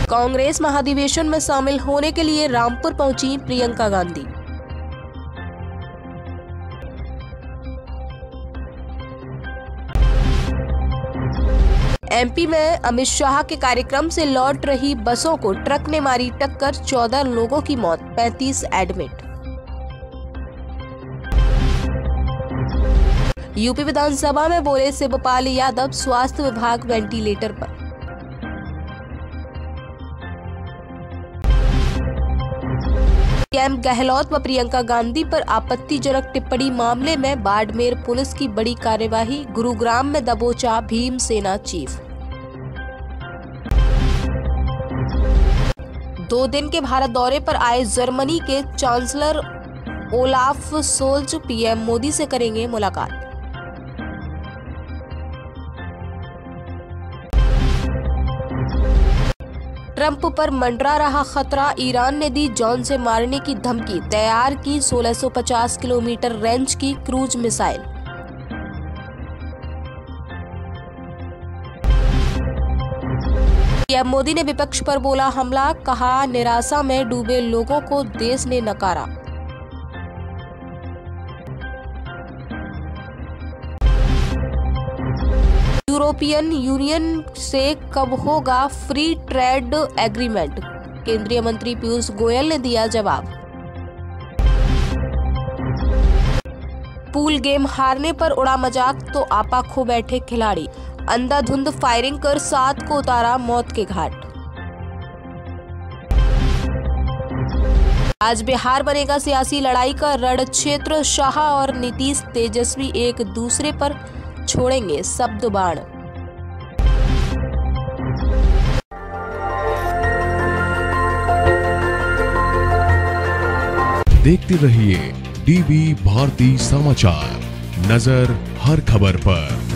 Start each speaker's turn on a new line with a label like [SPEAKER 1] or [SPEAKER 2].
[SPEAKER 1] कांग्रेस महाधिवेशन में शामिल होने के लिए रामपुर पहुंची प्रियंका गांधी। एमपी में अमित शाह के कार्यक्रम से लौट रही बसों को ट्रक ने मारी टक्कर, 14 लोगों की मौत, 35 एडमिट। यूपी विधानसभा में बोले शिवपाल यादव, स्वास्थ्य विभाग वेंटिलेटर पर। सीएम गहलोत व प्रियंका गांधी पर आपत्तिजनक टिप्पणी मामले में बाड़मेर पुलिस की बड़ी कार्यवाही, गुरुग्राम में दबोचा भीमसेना चीफ। 2 दिन के भारत दौरे पर आए जर्मनी के chancellor Olaf Scholz PM Modi से करेंगे मुलाकात। ट्रंप पर मंडरा रहा खतरा, ईरान ने दी जॉन से मारने की धमकी, तैयार की 1650 किलोमीटर रेंज की क्रूज मिसाइल। पीएम मोदी ने विपक्ष पर बोला हमला, कहा निराशा में डूबे लोगों को देश ने नकारा। यूरोपियन यूनियन से कब होगा फ्री ट्रेड एग्रीमेंट, केंद्रीय मंत्री पीयूष गोयल ने दिया जवाब। पूल गेम हारने पर उड़ा मजाक तो आपा खो बैठे खिलाड़ी, अंधाधुंध फायरिंग कर 7 को उतारा मौत के घाट। आज बिहार बनेगा सियासी लड़ाई का रणक्षेत्र, शाह और नीतीश तेजस्वी एक दूसरे पर छोड़ेंगे शब्द बाण।
[SPEAKER 2] देखते रहिए डीवी भारती समाचार, नजर हर खबर पर।